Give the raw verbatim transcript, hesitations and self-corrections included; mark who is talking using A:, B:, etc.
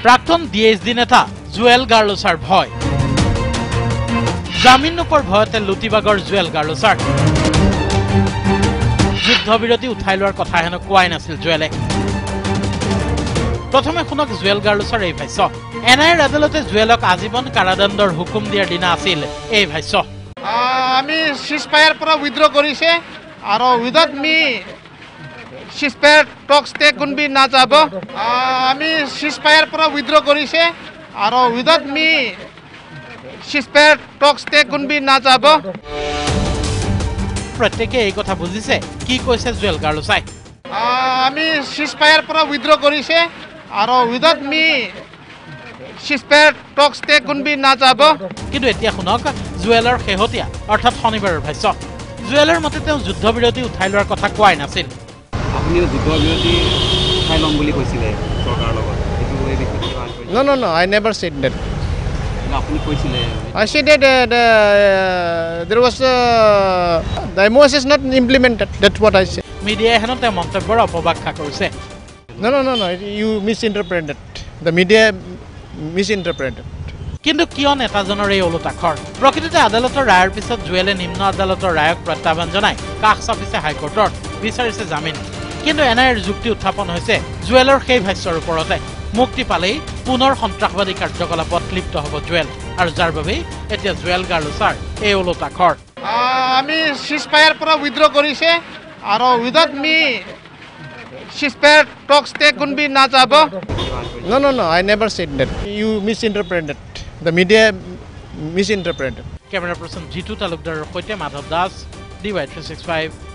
A: প্ৰাক্তন ডিএইচডি নেতা জুৱেল গাৰ্লোছাৰ ভয় জামিন নোপোৱাৰ ভয়তে লুটিবাগৰ জুৱেল গাৰ্লোছাৰ যুদ্ধবিৰতি উঠাই লোৱাৰ কথা হেনো কোৱাই নাছিল জুৱেলে প্ৰথমে শুনক জুৱেল গাৰ্লোছাৰ এই ভাষ্য এনআইৰ আদালতে জুৱেলক আজীৱন কাৰাদণ্ডৰ হুকুম দিয়াৰ দিনা আছিল এই ভাষ্য
B: আমি সিজফায়াৰ পৰা উইথড্ৰ কৰিছে আৰু উইদাউট মি সিজফায়াৰ টক্স তে কোনবি না যাব আমি সিজফায়াৰ পৰা উইথড্ৰ কৰিছে আৰু উইদাউট মি সিজফায়াৰ টক্স তে কোনবি না যাব
A: প্ৰত্যেকে এই কথা বুজিছে কি কৈছে জুৱেল গাৰ্লোছাই
B: আমি সিজফায়াৰ পৰা উইথড্ৰ কৰিছে আৰু উইদাউট মি সিজফায়াৰ টক্স তে কোনবি না যাব
A: কিন্তু এতিয়া শুনক জুৱেলৰ শেহতীয়া অৰ্থাৎ শনিবাৰৰ ভাষ্য জুৱেলৰ মতে তেওঁ যুদ্ধবিৰতি উঠাই লোৱাৰ কথা কোৱাই নাছিল
C: আপুনি যুদ্ধবিৰতি উঠাই ল'ম বুলি কৈছিলে চৰকাৰৰ লগত এইটো এই বিষয়ে
B: No, no, no. I never said that.
C: আপুনি কৈছিলে
B: I said that uh, the, uh, there was uh, the M O S is not implemented. That's what I said.
A: মিডিয়াই হেনো তেওঁ মন্তব্যৰ অপব্যাখ্যা কৰিছে
B: No, no, no, no. You misinterpreted. The media misinterpreted.
A: কিন্তু কিয় নেতাজনৰ এই ওলোটাখৰ প্ৰকৃততে আদালতৰ ৰায়ৰ পিছত জুৱেলে নিম্ন আদালতৰ ৰায়ক প্ৰত্যাহ্বান জনাই কাষ চাপিছে হাইকোৰ্টৰ বিচাৰিছে জামিন কিন্তু এনআইৰ যুক্তি উত্থাপন হৈছে জুৱেলৰ সেই ভাষ্যৰ ওপৰতে মুক্তি পালেই পুনৰ সন্ত্ৰাসবাদী কাৰ্যকলাপত লিপ্ত হ'ব জুৱেল আৰু যাৰ বাবে এতিয়া জুৱেল গাৰ্লোছাৰ এই ওলোটাখৰ
B: আমি সিজফায়াৰ পৰা উইথড্ৰ কৰিছে আৰু উইদাউট মি সিজফায়াৰ টক্স তে কোনবি না যাব No, no, no. I never said that. You misinterpreted. The media misinterpreted.
A: Camera person Jitu Talukdar Khoite Madhav Das D Y three sixty-five